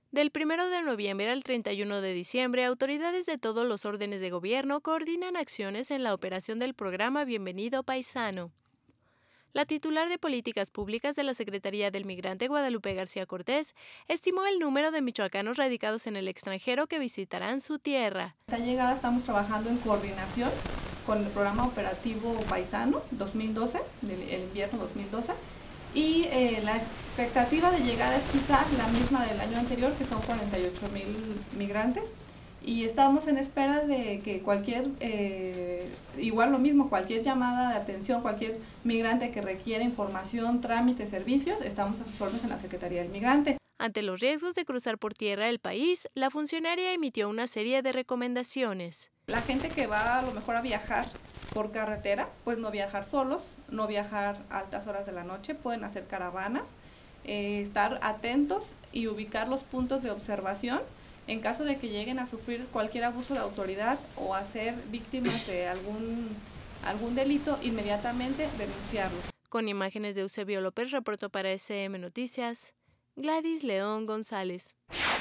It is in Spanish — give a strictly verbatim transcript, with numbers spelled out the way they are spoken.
Del primero de noviembre al treinta y uno de diciembre, autoridades de todos los órdenes de gobierno coordinan acciones en la operación del programa Bienvenido Paisano. La titular de Políticas Públicas de la Secretaría del Migrante, Guadalupe García Cortés, estimó el número de michoacanos radicados en el extranjero que visitarán su tierra. Esta llegada estamos trabajando en coordinación con el programa operativo Paisano dos mil doce, del el invierno dos mil doce, y eh, la expectativa de llegada es quizás la misma del año anterior, que son cuarenta y ocho mil migrantes, y estamos en espera de que cualquier, eh, igual lo mismo, cualquier llamada de atención, cualquier migrante que requiera información, trámites, servicios, estamos a sus órdenes en la Secretaría del Migrante. Ante los riesgos de cruzar por tierra el país, la funcionaria emitió una serie de recomendaciones. La gente que va a lo mejor a viajar por carretera, pues no viajar solos, no viajar a altas horas de la noche, pueden hacer caravanas, eh, estar atentos y ubicar los puntos de observación en caso de que lleguen a sufrir cualquier abuso de autoridad o a ser víctimas de algún, algún delito, inmediatamente denunciarlos. Con imágenes de Eusebio López, reportó para S M Noticias, Gladys León González.